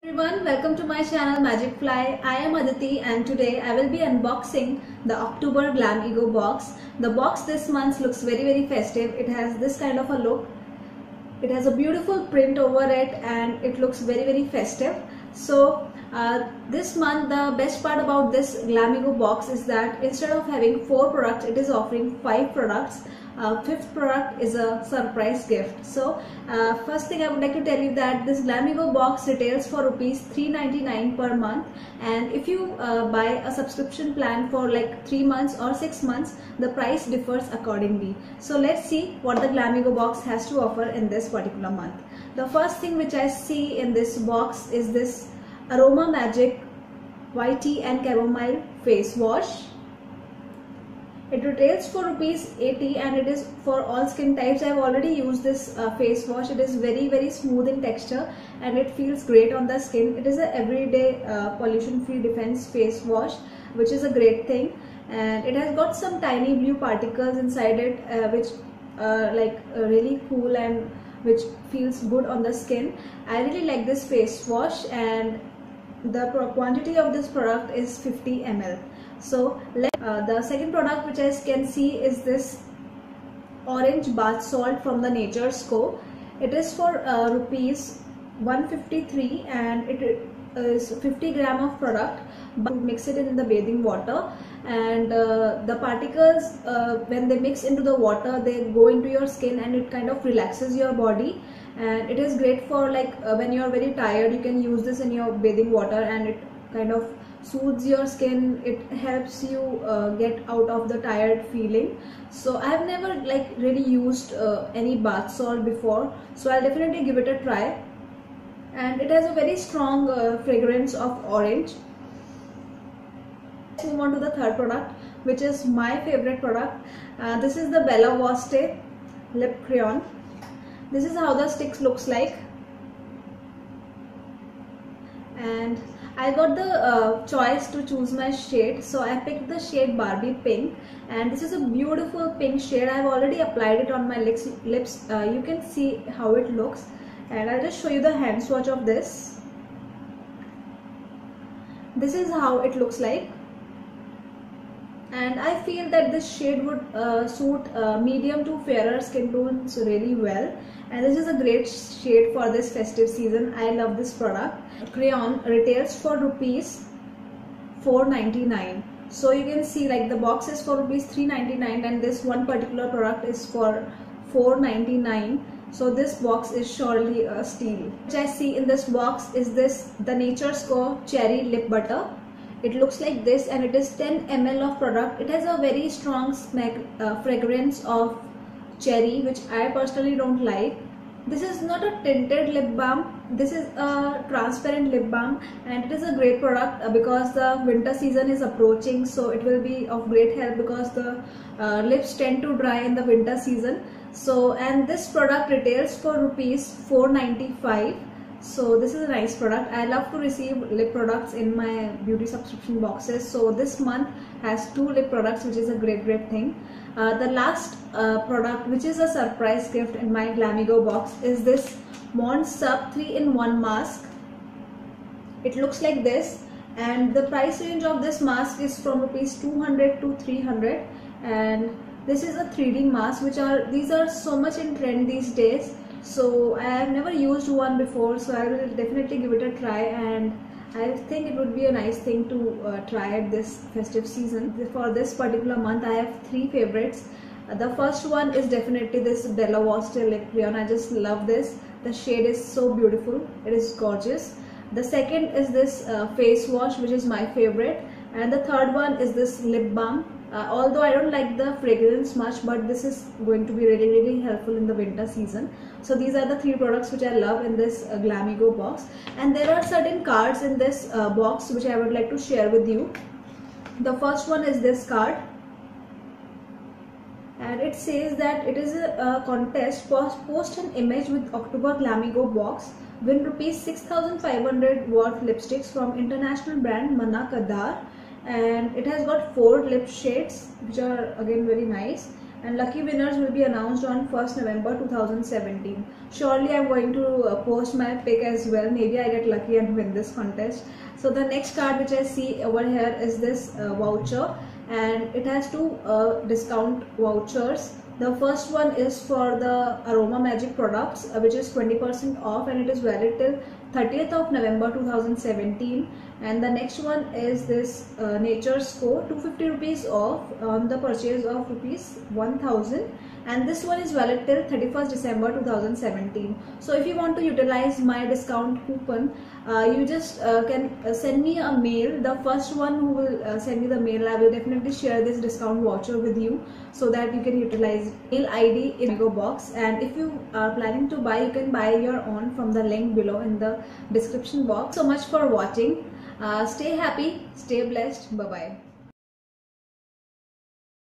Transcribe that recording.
Everyone, welcome to my channel Magic Fly. I am Aditi and today I will be unboxing the October Glam Ego box. The box this month looks very festive. It has this kind of a look. It has a beautiful print over it and it looks very festive. So this month the best part about this Glam Ego box is that instead of having 4 products, it is offering 5 products. Fifth product is a surprise gift. So first thing I would like to tell you that this Glam Ego box retails for rupees 399 per month, and if you buy a subscription plan for like 3 months or 6 months, the price differs accordingly. So let's see what the Glam Ego box has to offer in this particular month. The first thing which I see in this box is this Aroma Magic White Tea and Chamomile face wash. It retails for rupees 80 and it is for all skin types. I have already used this face wash. It is very smooth in texture and it feels great on the skin. It is a everyday pollution free defense face wash, which is a great thing, and it has got some tiny blue particles inside it which really cool and which feels good on the skin. I really like this face wash and the quantity of this product is 50 ml. So the second product which I can see is this orange bath salt from the Nature's Co. It is for rupees 153 and it is 50 gram of product. But mix it in the bathing water, and the particles when they mix into the water, they go into your skin and it kind of relaxes your body, and it is great for when you are very tired. You can use this in your bathing water and it kind of soothes your skin. It helps you get out of the tired feeling. So I have never really used any bath salt before, so I'll definitely give it a try. And it has a very strong fragrance of orange. Let's move on to the third product, which is my favorite product. This is the Bella Voste lip crayon. This is how the sticks looks like, and I got the choice to choose my shade, so I picked the shade Barbie Pink, and this is a beautiful pink shade. I have already applied it on my lips. You can see how it looks, and I'll just show you the hand swatch of this. This is how it looks like, and I feel that this shade would suit medium to fairer skin tones really well, and this is a great shade for this festive season. I love this product. Crayon retails for rupees 499. So you can see the box is for rupees 399 and this one particular product is for 499. So this box is surely a steal. Which I see in this box is this the Nature's Co Cherry Lip Butter. It looks like this and it is 10 ml of product. It has a very strong fragrance of cherry, which I personally don't like. This is not a tinted lip balm. This is a transparent lip balm, and it is a great product because the winter season is approaching. So it will be of great help because the lips tend to dry in the winter season. So, and this product retails for rupees 495. So this is a nice product. I love to receive lip products in my beauty subscription boxes. So this month has 2 lip products, which is a great thing. The last product, which is a surprise gift in my Glam Ego box, is this Mond Sub 3-in-1 mask. It looks like this, and the price range of this mask is from rupees 200 to 300, and this is a 3D mask, these are so much in trend these days. So I have never used one before, so I will definitely give it a try, and I think it would be a nice thing to try at this festive season. For this particular month, I have 3 favorites. The first one is definitely this Bella Voste lip crayon. I just love this. The shade is so beautiful. It is gorgeous. The second is this face wash, which is my favorite, and the third one is this lip balm. Although I don't like the fragrance much, but this is going to be really helpful in the winter season. So these are the 3 products which I love in this Glam Ego box, and there are certain cards in this box which I would like to share with you. The first one is this card, and it says that it is a contest. Post an image with October Glam Ego box, win rupees 6,500 worth lipsticks from international brand Manna Kadar, and it has got 4 lip shades which are again very nice, and lucky winners will be announced on 1st November 2017. Surely I'm going to post my pick as well. Maybe I get lucky and win this contest. So the next card which I see over here is this voucher, and it has two discount vouchers. The first one is for the Aroma Magic products, which is 20% off, and it is valid till 30th of November 2017. And the next one is this Nature's Co, 250 rupees off on the purchase of rupees 1000, and this one is valid till 31st December 2017. So if you want to utilize my discount coupon, you just can send me a mail. The first one who will send me the mail, I will definitely share this discount voucher with you so that you can utilize mail ID in Bigo Box. And if you are planning to buy, you can buy your own from the link below in the description box. So much for watching. Stay happy, stay blessed. Bye bye.